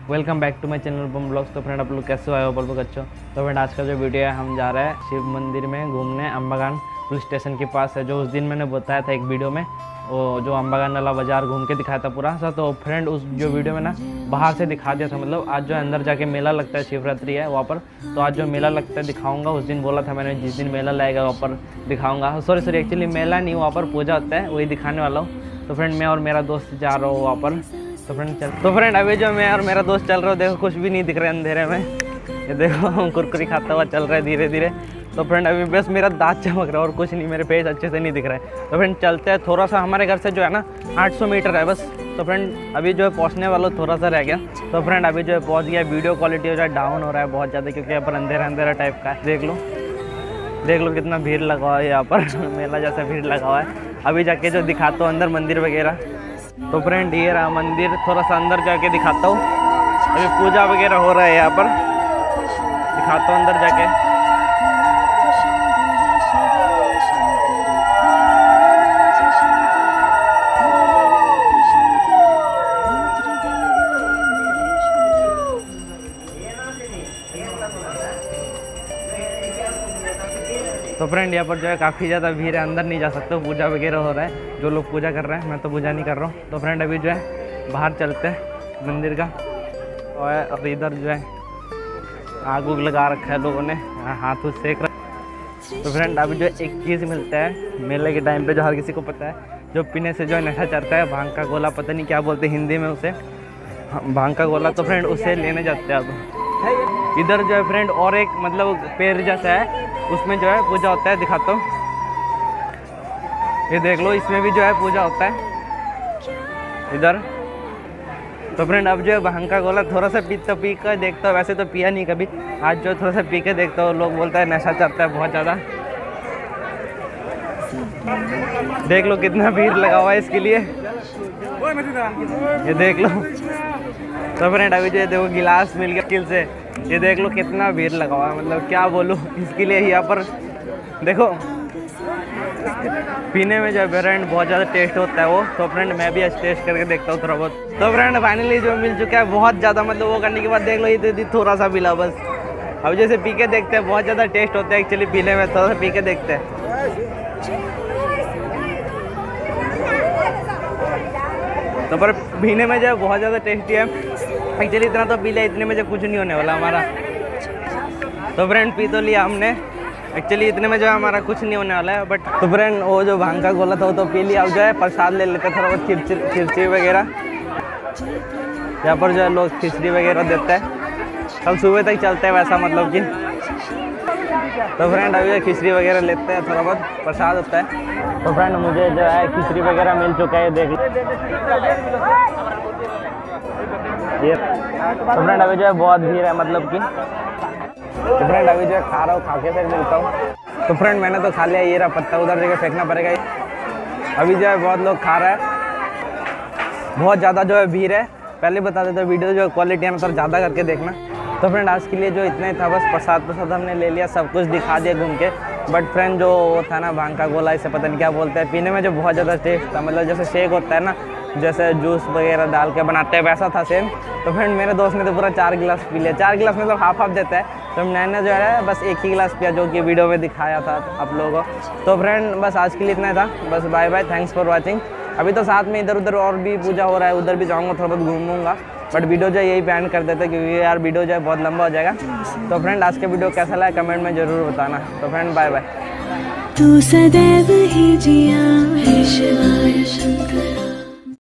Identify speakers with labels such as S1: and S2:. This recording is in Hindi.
S1: Welcome back to my channel बम ब्लॉग्स। तो फ्रेंड आप लोग कैसे आए हो बोल अच्छो। तो फ्रेंड आज का जो वीडियो है हम जा रहे हैं शिव मंदिर में घूमने। अम्बागान पुलिस स्टेशन के पास है, जो उस दिन मैंने बताया था एक वीडियो में, वो जो अम्बागान वाला बाजार घूम के दिखाया था पूरा सा। तो फ्रेंड उस जो वीडियो में ना बाहर से दिखा दिया था, मतलब आज जो अंदर जाके मेला लगता है, शिवरात्रि है वहाँ पर। तो आज जो मेला लगता है दिखाऊंगा। उस दिन बोला था मैंने जिस दिन मेला लगेगा वहाँ पर दिखाऊंगा। सॉरी एक्चुअली मेला नहीं, वहाँ पर पूजा होता है, वही दिखाने वाला हूँ। तो फ्रेंड मैं और मेरा दोस्त जा रहा हूँ वहाँ पर। तो फ्रेंड अभी जो मैं और मेरा दोस्त चल रहा हूँ, देखो कुछ भी नहीं दिख रहा है अंधेरे में। ये देखो कुरकुरी खाता हुआ चल रहा है धीरे धीरे। तो फ्रेंड अभी बस मेरा दांत चमक रहा है और कुछ नहीं, मेरे फेस अच्छे से नहीं दिख रहा है। तो फ्रेंड चलते हैं, थोड़ा सा हमारे घर से जो है ना 800 मीटर है बस। तो फ्रेंड अभी जो है पहुँचने वाला थोड़ा सा रह गया। तो फ्रेंड अभी जो है पहुँच गया। वीडियो क्वालिटी जो है डाउन हो रहा है बहुत ज़्यादा, क्योंकि यहाँ पर अंधेरा टाइप का है। देख लो कितना भीड़ लगा हुआ है यहाँ पर मेला जैसा भीड़ लगा हुआ है। अभी जाके जो दिखाता हूँ अंदर मंदिर वगैरह। तो फ्रेंड ये रहा मंदिर, थोड़ा सा अंदर जाके दिखाता हूँ। अभी पूजा वगैरह हो रहा है यहाँ पर, दिखाता हूँ अंदर जाके। तो फ्रेंड यहाँ पर जो है काफ़ी ज़्यादा भीड़ है, अंदर नहीं जा सकते, पूजा वगैरह हो रहा है। जो लोग पूजा कर रहे हैं, मैं तो पूजा नहीं कर रहा हूँ। तो फ्रेंड अभी जो है बाहर चलते हैं मंदिर का। और इधर जो है आग उग लगा रखा है लोगों ने, हाथ उठ सेक रहा। तो फ्रेंड अभी जो एक चीज़ मिलता है मेले के टाइम पे, जो हर किसी को पता है, जो पीने से जो है नशा चढ़ता है, भांग का गोला, पता नहीं क्या बोलते हैं हिंदी में उसे, भांग का गोला। तो फ्रेंड उसे लेने जाते हैं अब। इधर जो है फ्रेंड और एक मतलब पेड़ जैसा है, उसमें जो है पूजा होता है, दिखाता हूँ। ये देख लो, इसमें भी जो है पूजा होता है इधर। तो फ्रेंड अब जो है भांग का गोला थोड़ा सा पी कर देखता हूँ। वैसे तो पिया नहीं कभी, आज जो थोड़ा सा पी के देखता हूँ। लोग बोलता है नशा चढ़ता है बहुत ज़्यादा। देख लो कितना भीड़ लगा हुआ है इसके लिए, ये देख लो। तो फ्रेंड अभी जो है देखो गिलास मिल गया किल से। ये देख लो कितना भीड़ लगा हुआ है, मतलब क्या बोलूँ इसके लिए। यहाँ पर देखो पीने में जो है फ्रेंड बहुत ज़्यादा टेस्ट होता है वो। तो फ्रेंड मैं भी आज टेस्ट करके देखता हूँ थोड़ा बहुत। तो फ्रेंड फाइनली जो मिल चुका है बहुत ज़्यादा, मतलब वो करने के बाद देख लो ये थोड़ा सा मिला बस। अब जैसे पी के देखते हैं, बहुत ज़्यादा टेस्ट होता है एक्चुअली पीने में, थोड़ा सा पी के देखते हैं। तो पर पीने में जो है बहुत ज़्यादा टेस्टी है एक्चुअली। इतना तो पी लिया, इतने में जो कुछ नहीं होने वाला हमारा। तो फ्रेंड पी तो लिया हमने एक्चुअली, इतने में जो है हमारा कुछ नहीं होने वाला है। बट तो फ्रेंड वो जो भांग का गोला था वो तो पी लिया। अब जो है प्रसाद ले लेते थोड़ा बहुत, खिचड़ी वगैरह। यहाँ पर जो है लोग खिचड़ी वगैरह देते हैं, कल सुबह तक चलते हैं वैसा मतलब कि। तो फ्रेंड अभी खिचड़ी वगैरह लेते हैं, थोड़ा बहुत प्रसाद होता है। तो फ्रेंड मुझे जो है खिचड़ी वगैरह मिल चुका है, देख ये। तो फ्रेंड अभी जो है बहुत भीड़ है मतलब कि। तो फ्रेंड अभी जो है खा रहा हूँ, खा के फिर मिलता हूँ। तो फ्रेंड मैंने तो खा लिया, ये रहा पत्ता, उधर जगह फेंकना पड़ेगा। अभी जो है बहुत लोग खा रहा है, बहुत ज़्यादा जो है भीड़ है। पहले बता देते वीडियो जो क्वालिटी है मतलब ज़्यादा करके देखना। तो फ्रेंड आज के लिए जो इतना ही था बस, प्रसाद हमने ले लिया, सब कुछ दिखा दिया घूम के। बट फ्रेंड जो वो था ना भांग का गोला, इसे पता नहीं क्या बोलते हैं, पीने में जो बहुत ज़्यादा टेस्ट था, मतलब जैसे शेक होता है ना, जैसे जूस वगैरह डाल के बनाते हैं वैसा था सेम। तो फ्रेंड मेरे दोस्त ने तो पूरा 4 गिलास पी लिया। 4 गिलास मतलब हाफ देता है। तो मैंने जो है बस एक ही गिलास पिया, जो कि वीडियो में दिखाया था आप लोगों को। तो फ्रेंड बस आज के लिए इतना था बस। Bye bye, thanks for watching. अभी तो साथ में इधर उधर और भी पूजा हो रहा है, उधर भी जाऊँगा, थोड़ा बहुत घूमूंगा। बट वीडियो जो है यही पे एंड कर देते हैं, क्योंकि यार वीडियो जो है बहुत लंबा हो जाएगा। तो फ्रेंड आज के वीडियो कैसा लगा कमेंट में ज़रूर बताना। तो फ्रेंड बाय बाय।
S2: तू सदैव ही जिया है शिवा।